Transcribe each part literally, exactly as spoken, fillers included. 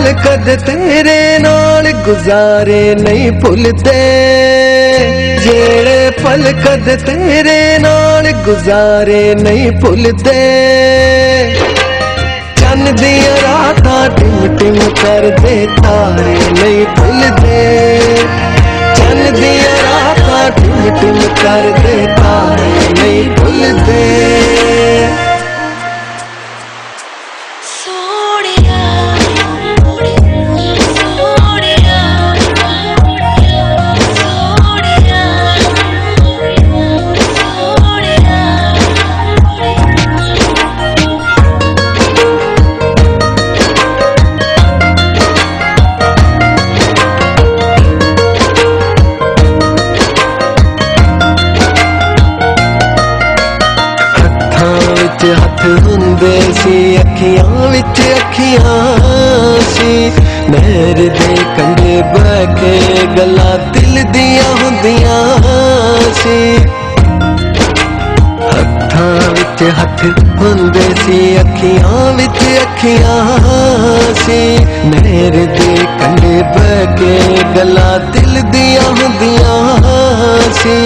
पल कद तेरे नाल गुजारे नहीं भुलदे, जेड़े पल कद तेरे नाल गुजारे नहीं भुलदे। चन्न दियां रातां टिम टिम करदे तारे नहीं भुलदे, चन्न दियां रातां टिम टिम करदे तारे नहीं भुलदे। हथ हुंदे सी अखियां विच अखियां सी, नहर दे कंढे बह के गल्लां दिल दियां हुंदियां सी। हत्थां विच हथ हुंदे सी अखियां विच अखियां सी, नहर दे कंढे बह के गल्लां दिल दियां हुंदियां सी।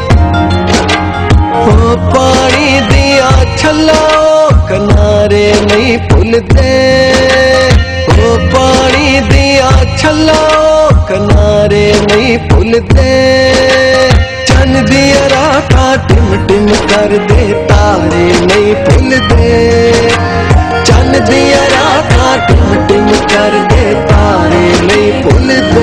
ओ पानी दिया छल्ला किनारे नहीं भुलदे, ओ पानी दिया छल्ला किनारे नहीं भुलदे। चन्न दिया रातां टिम टिम करदे तारे नहीं भुलदे, चन्न दिया रातां टिम टिम करदे तारे नहीं भुलदे।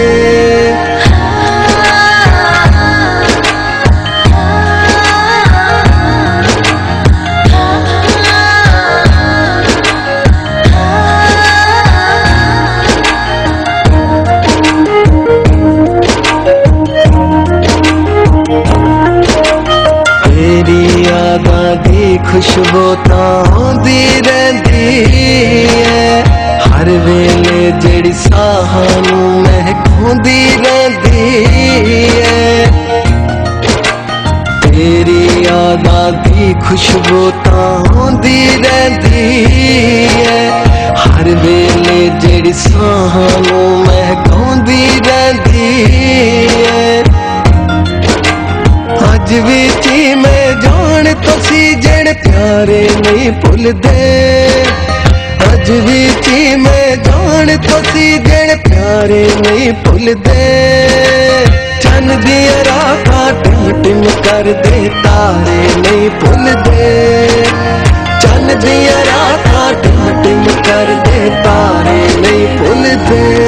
यादां दी खुशबू तां आउंदी रहिंदी है, हर वेले जेड़ी साहां नूं महकाउंदी रहिंदी है। तेरी यादां दी खुशबू तां आउंदी रहिंदी है, हर वेले जेड़ी साहां नूं महकाउंदी रहिंदी है। अज भी जी मैं जान तुसी जेड़े प्यारे नहीं भुलदे, अज भी जी मैं जान तुसी जेड़े प्यारे नहीं भुलदे। चन्न दियां रातां टिम टिम करदे तारे नहीं भुलदे, चन्न दियां रातां टिम टिम करदे तारे नहीं भुलदे।